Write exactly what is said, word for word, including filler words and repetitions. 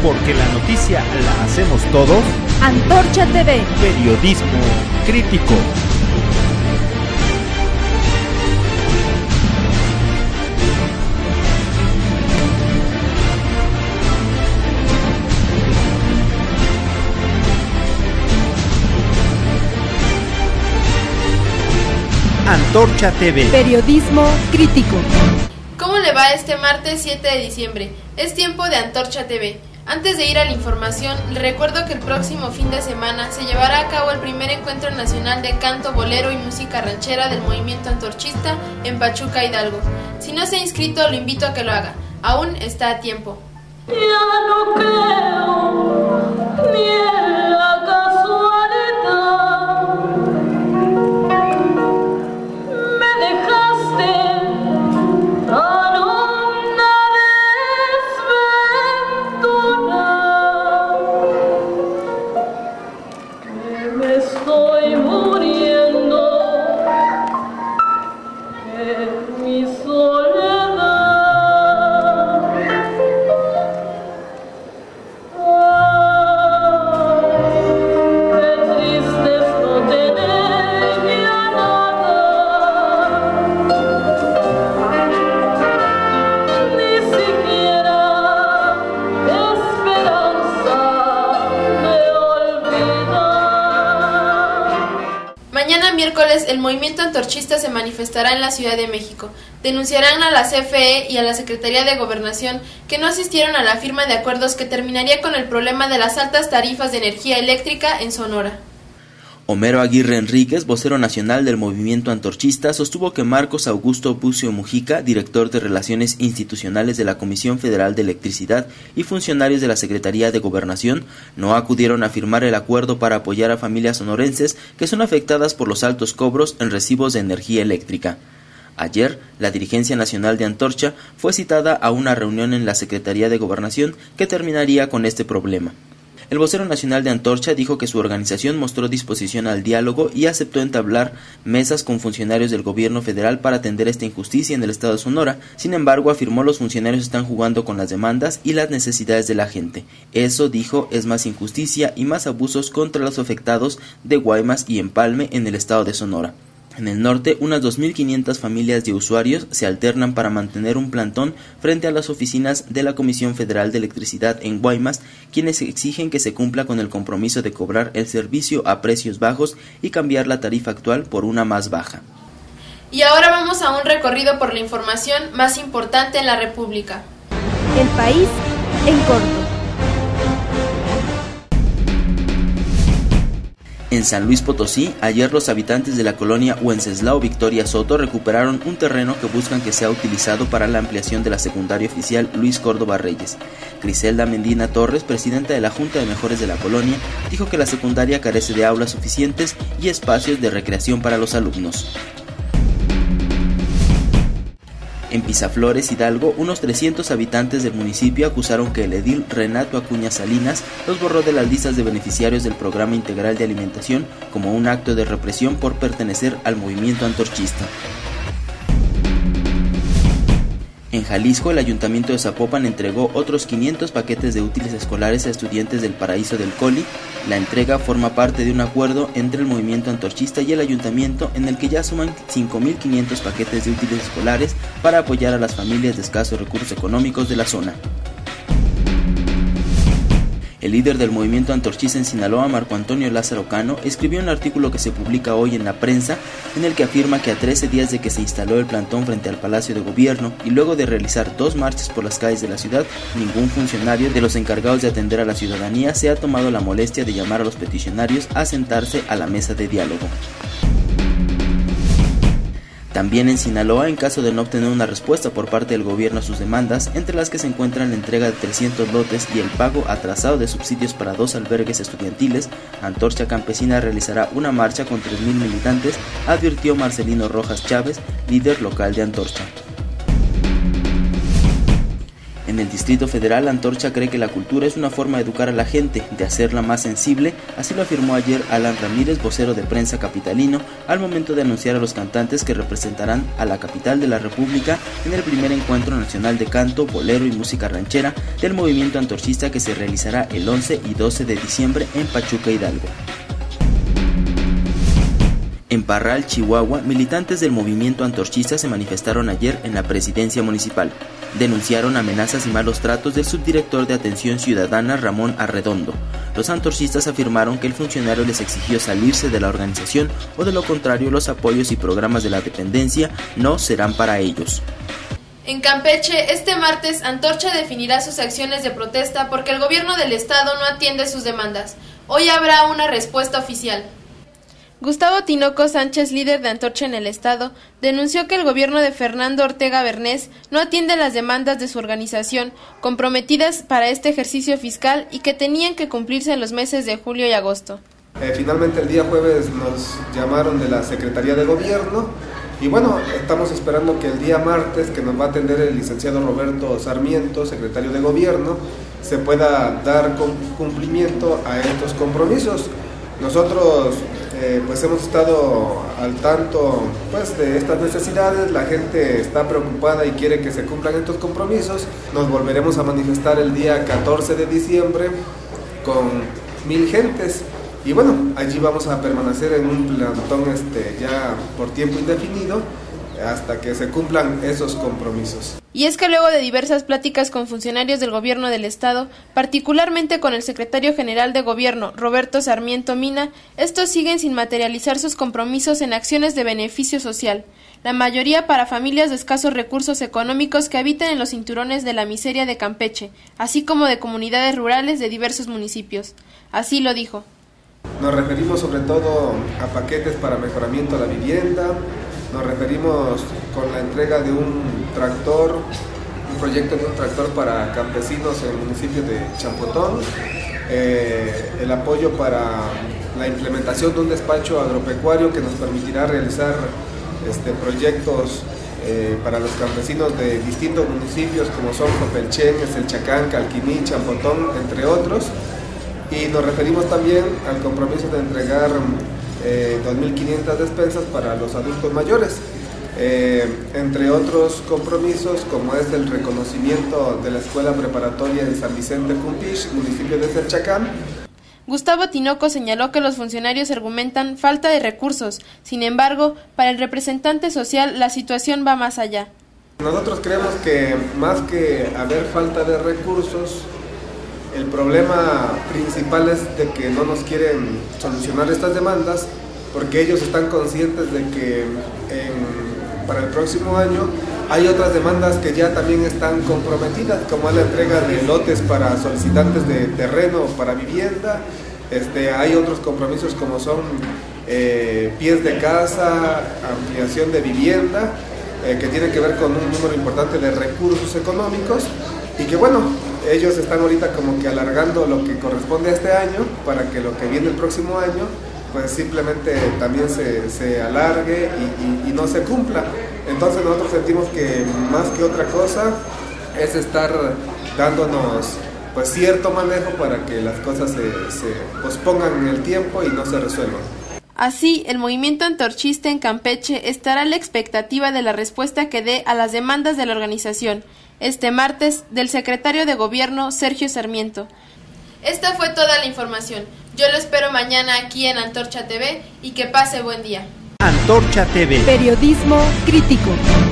porque la noticia la hacemos todos. Antorcha T V. Periodismo crítico. Antorcha T V. Periodismo crítico. ¿Cómo le va este martes siete de diciembre? Es tiempo de Antorcha T V. Antes de ir a la información, le recuerdo que el próximo fin de semana se llevará a cabo el primer encuentro nacional de canto, bolero y música ranchera del movimiento antorchista en Pachuca, Hidalgo. Si no se ha inscrito, lo invito a que lo haga. Aún está a tiempo. Ya no creo ni en la casualidad. Me dejaste tan honda desventura que me estoy muriendo en mi soledad. Mañana miércoles el movimiento antorchista se manifestará en la Ciudad de México. Denunciarán a la C F E y a la Secretaría de Gobernación que no asistieron a la firma de acuerdos que terminaría con el problema de las altas tarifas de energía eléctrica en Sonora. Homero Aguirre Enríquez, vocero nacional del movimiento antorchista, sostuvo que Marcos Augusto Bucio Mujica, director de Relaciones Institucionales de la Comisión Federal de Electricidad, y funcionarios de la Secretaría de Gobernación no acudieron a firmar el acuerdo para apoyar a familias sonorenses que son afectadas por los altos cobros en recibos de energía eléctrica. Ayer, la dirigencia nacional de Antorcha fue citada a una reunión en la Secretaría de Gobernación que terminaría con este problema. El vocero nacional de Antorcha dijo que su organización mostró disposición al diálogo y aceptó entablar mesas con funcionarios del gobierno federal para atender esta injusticia en el estado de Sonora. Sin embargo, afirmó los funcionarios están jugando con las demandas y las necesidades de la gente. Eso, dijo, es más injusticia y más abusos contra los afectados de Guaymas y Empalme en el estado de Sonora. En el norte, unas dos mil quinientas familias de usuarios se alternan para mantener un plantón frente a las oficinas de la Comisión Federal de Electricidad en Guaymas, quienes exigen que se cumpla con el compromiso de cobrar el servicio a precios bajos y cambiar la tarifa actual por una más baja. Y ahora vamos a un recorrido por la información más importante en la República. El país en corto. En San Luis Potosí, ayer los habitantes de la colonia Wenceslao Victoria Soto recuperaron un terreno que buscan que sea utilizado para la ampliación de la secundaria oficial Luis Córdoba Reyes. Griselda Mendina Torres, presidenta de la Junta de Mejores de la colonia, dijo que la secundaria carece de aulas suficientes y espacios de recreación para los alumnos. En Pisaflores, Hidalgo, unos trescientos habitantes del municipio acusaron que el edil Renato Acuña Salinas los borró de las listas de beneficiarios del Programa Integral de Alimentación como un acto de represión por pertenecer al movimiento antorchista. En Jalisco, el Ayuntamiento de Zapopan entregó otros quinientos paquetes de útiles escolares a estudiantes del Paraíso del Coli. La entrega forma parte de un acuerdo entre el movimiento antorchista y el Ayuntamiento en el que ya suman cinco mil quinientos paquetes de útiles escolares para apoyar a las familias de escasos recursos económicos de la zona. El líder del movimiento antorchista en Sinaloa, Marco Antonio Lázaro Cano, escribió un artículo que se publica hoy en la prensa en el que afirma que a trece días de que se instaló el plantón frente al Palacio de Gobierno y luego de realizar dos marchas por las calles de la ciudad, ningún funcionario de los encargados de atender a la ciudadanía se ha tomado la molestia de llamar a los peticionarios a sentarse a la mesa de diálogo. También en Sinaloa, en caso de no obtener una respuesta por parte del gobierno a sus demandas, entre las que se encuentran la entrega de trescientos lotes y el pago atrasado de subsidios para dos albergues estudiantiles, Antorcha Campesina realizará una marcha con tres mil militantes, advirtió Marcelino Rojas Chávez, líder local de Antorcha. En En el Distrito Federal, Antorcha cree que la cultura es una forma de educar a la gente, de hacerla más sensible, así lo afirmó ayer Alan Ramírez, vocero de prensa capitalino, al momento de anunciar a los cantantes que representarán a la capital de la República en el primer encuentro nacional de canto, bolero y música ranchera del movimiento antorchista que se realizará el once y doce de diciembre en Pachuca, Hidalgo. En Parral, Chihuahua, militantes del movimiento antorchista se manifestaron ayer en la presidencia municipal. Denunciaron amenazas y malos tratos del subdirector de Atención Ciudadana, Ramón Arredondo. Los antorchistas afirmaron que el funcionario les exigió salirse de la organización o de lo contrario los apoyos y programas de la dependencia no serán para ellos. En Campeche, este martes, Antorcha definirá sus acciones de protesta porque el gobierno del estado no atiende sus demandas. Hoy habrá una respuesta oficial. Gustavo Tinoco Sánchez, líder de Antorcha en el estado, denunció que el gobierno de Fernando Ortega Bernés no atiende las demandas de su organización, comprometidas para este ejercicio fiscal y que tenían que cumplirse en los meses de julio y agosto. Eh, finalmente el día jueves nos llamaron de la Secretaría de Gobierno y bueno, estamos esperando que el día martes, que nos va a atender el licenciado Roberto Sarmiento, secretario de Gobierno, se pueda dar cumplimiento a estos compromisos. Nosotros eh, pues hemos estado al tanto pues de estas necesidades, la gente está preocupada y quiere que se cumplan estos compromisos. Nos volveremos a manifestar el día catorce de diciembre con mil gentes y bueno, allí vamos a permanecer en un plantón este, ya por tiempo indefinido hasta que se cumplan esos compromisos. Y es que luego de diversas pláticas con funcionarios del gobierno del estado, particularmente con el secretario general de gobierno, Roberto Sarmiento Mina, estos siguen sin materializar sus compromisos en acciones de beneficio social, la mayoría para familias de escasos recursos económicos que habitan en los cinturones de la miseria de Campeche, así como de comunidades rurales de diversos municipios. Así lo dijo. Nos referimos sobre todo a paquetes para mejoramiento de la vivienda. Nos referimos con la entrega de un tractor, un proyecto de un tractor para campesinos en el municipio de Champotón, eh, el apoyo para la implementación de un despacho agropecuario que nos permitirá realizar este, proyectos eh, para los campesinos de distintos municipios como son Copelchen, Eselchacán, Calquiní, Champotón, entre otros. Y nos referimos también al compromiso de entregar Eh, dos mil quinientas despensas para los adultos mayores, eh, entre otros compromisos como es el reconocimiento de la Escuela Preparatoria de San Vicente Cumpish, municipio de Selchacán. Gustavo Tinoco señaló que los funcionarios argumentan falta de recursos, sin embargo, para el representante social la situación va más allá. Nosotros creemos que más que haber falta de recursos, el problema principal es de que no nos quieren solucionar estas demandas porque ellos están conscientes de que en, para el próximo año hay otras demandas que ya también están comprometidas, como la entrega de lotes para solicitantes de terreno para vivienda. Este, hay otros compromisos como son eh, pies de casa, ampliación de vivienda, eh, que tienen que ver con un número importante de recursos económicos y que bueno, ellos están ahorita como que alargando lo que corresponde a este año para que lo que viene el próximo año pues simplemente también se, se alargue y, y, y no se cumpla. Entonces nosotros sentimos que más que otra cosa es estar dándonos pues cierto manejo para que las cosas se, se pospongan en el tiempo y no se resuelvan. Así, el movimiento antorchista en Campeche estará a la expectativa de la respuesta que dé a las demandas de la organización, este martes, del secretario de Gobierno, Sergio Sarmiento. Esta fue toda la información. Yo lo espero mañana aquí en Antorcha T V y que pase buen día. Antorcha T V. Periodismo crítico.